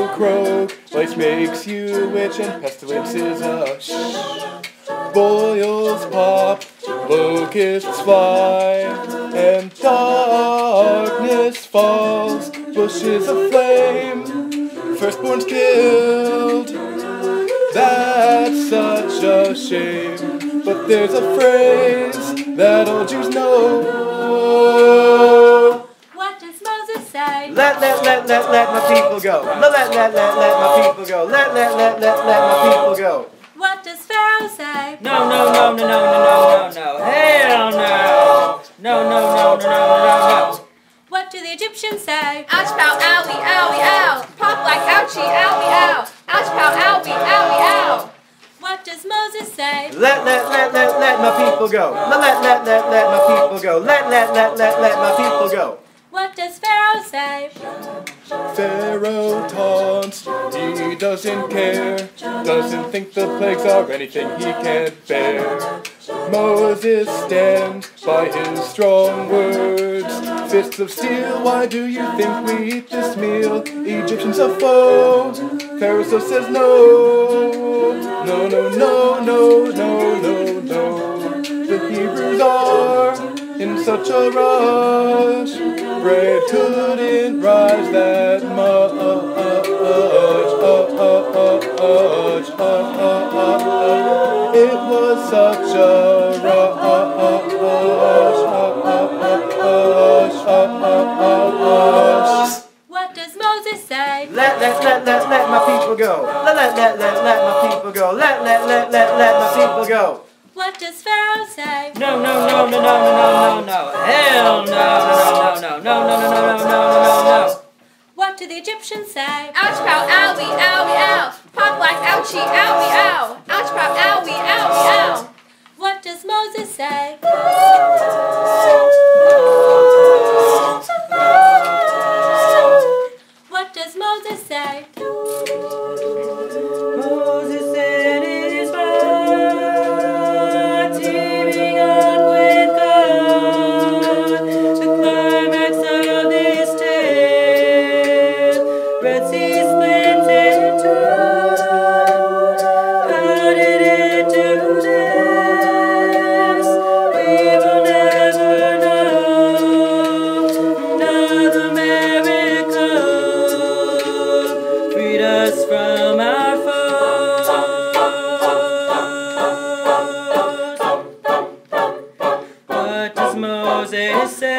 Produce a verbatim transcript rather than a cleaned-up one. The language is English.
Pharaoh croak, Lice makes you witch, and pestilence is a shh. Boils pop, locusts fly, and darkness falls, bushes aflame, firstborn's killed. That's such a shame, but there's a phrase that all Jews know. What does Moses say? Let, let, let, let, let my people go. Let, let, let, let, let my people go. Let, let, let, let, let my people go. What does Pharaoh say? No, no, no, no, no, no, no, no, no. Hell no. No, no, no, no, no, no, no. What do the Egyptians say? Ouch, pow, owie, owie, ow. Pop like ouchie, owie, ow. Ouch, pow, owie, owie, ow. What does Moses say? Let, let, let, let, let my people go. Let, let, let, let, let my people go. Let, let, let, let, let my people go. What does Pharaoh say? Pharaoh taunts, he doesn't care, doesn't think the plagues are anything he can't bear. Moses stands by his strong words, fists of steel, why do you think we eat this meal? Egyptians a foe, Pharaoh so says no, no, no, no, no, no, no, no. The Hebrews are in such a rush, bread couldn't rise that much, it was such a rush. What does Moses say? Let, let, let, let, let my people go. Let, let, let, let, let my people go. Let, let, let, let, let my people go. What does Pharaoh say? No, no, no, no, no, no, no, no. Hell no, no, no, no, no, no, no, no, no, no, no. What do the Egyptians say? Ouch, pow, owie, owie, ow. Pop like ouchie, owie, ow. Ouch, pow, owie, owie, ow. What does Moses say? What does Moses say? Moses said in his heart, teeming up with God, the climax of this tale, Red Sea split in two. How did it do this? We will never know. Another miracle freed us from our foes. What does Moses say?